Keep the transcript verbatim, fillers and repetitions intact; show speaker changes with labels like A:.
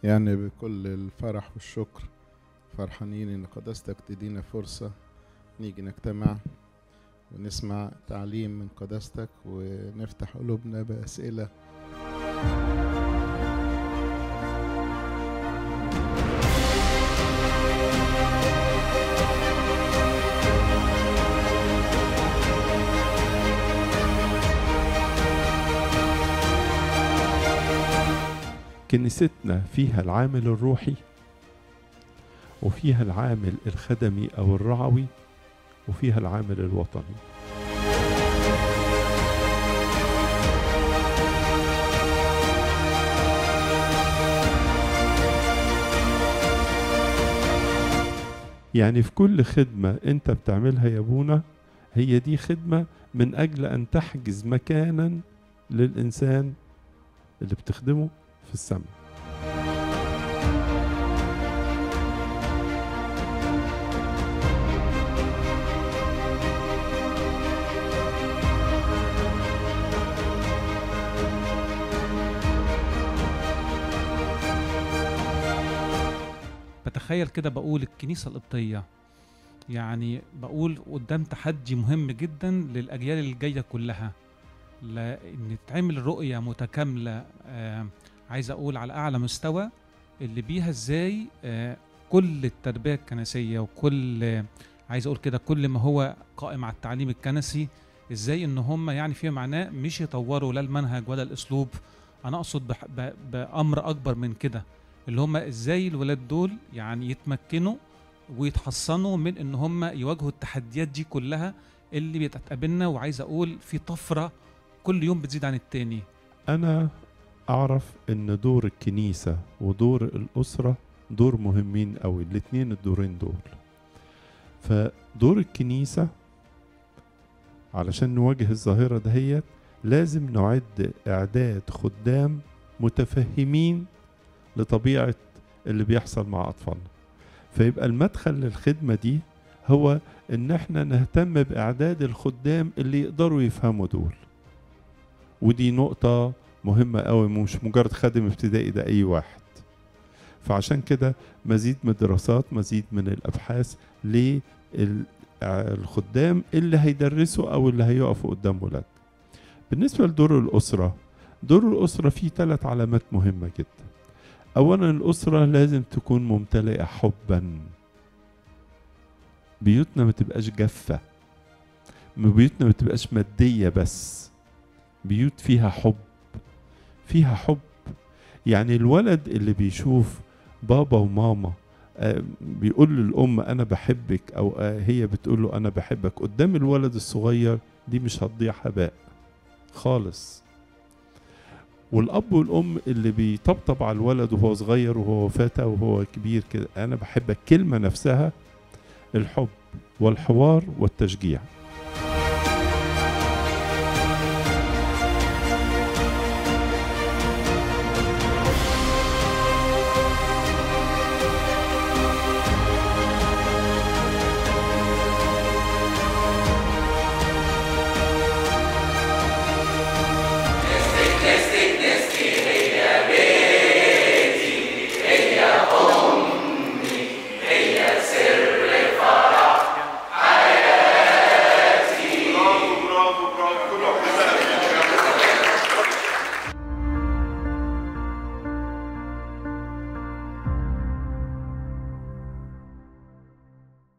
A: يعني بكل الفرح والشكر فرحانين إن قداستك تدينا فرصة نيجي نجتمع ونسمع تعليم من قداستك ونفتح قلوبنا بأسئلة.
B: كنيستنا فيها العامل الروحي وفيها العامل الخدمي أو الرعوي وفيها العامل الوطني. يعني في كل خدمة انت بتعملها يا ابونا هي دي خدمة من أجل أن تحجز مكانا للإنسان اللي بتخدمه في السماء.
C: بتخيل كده بقول الكنيسة القبطية يعني بقول قدام تحدي مهم جدا للأجيال الجاية كلها، لأن تعمل رؤية متكاملة آه عايز أقول على أعلى مستوى اللي بيها إزاي آه كل التربية الكنسية وكل آه عايز أقول كده كل ما هو قائم على التعليم الكنسي إزاي إن هم يعني في معناه مش يطوروا لا المنهج ولا الأسلوب. أنا أقصد بأمر أكبر من كده اللي هم إزاي الولاد دول يعني يتمكنوا ويتحصنوا من إن هم يواجهوا التحديات دي كلها اللي بتقابلنا. وعايز أقول في طفرة كل يوم بتزيد عن التاني.
B: أنا أعرف إن دور الكنيسة ودور الأسرة دور مهمين أوي، الاتنين الدورين دول. فدور الكنيسة علشان نواجه الظاهرة دهيت لازم نعد إعداد خدام متفهمين لطبيعة اللي بيحصل مع أطفالنا. فيبقى المدخل للخدمة دي هو إن احنا نهتم بإعداد الخدام اللي يقدروا يفهموا دول، ودي نقطة مهمة قوي، مش مجرد خادم ابتدائي ده أي واحد. فعشان كده مزيد من الدراسات مزيد من الأبحاث للخدام اللي هيدرسوا أو اللي هيقفوا قدام ولاد. بالنسبة لدور الأسرة، دور الأسرة فيه ثلاث علامات مهمة جدا. أولا الأسرة لازم تكون ممتلئة حبا، بيوتنا ما تبقاش جافة، بيوتنا ما تبقاش مادية بس، بيوت فيها حب، فيها حب. يعني الولد اللي بيشوف بابا وماما آه بيقول للأم أنا بحبك أو آه هي بتقول له أنا بحبك قدام الولد الصغير، دي مش هتضيع هباء خالص. والأب والأم اللي بيطبطب على الولد وهو صغير وهو فتى وهو كبير كده، أنا بحبك، كلمة نفسها الحب والحوار والتشجيع.
D: برافو برافو برافو كله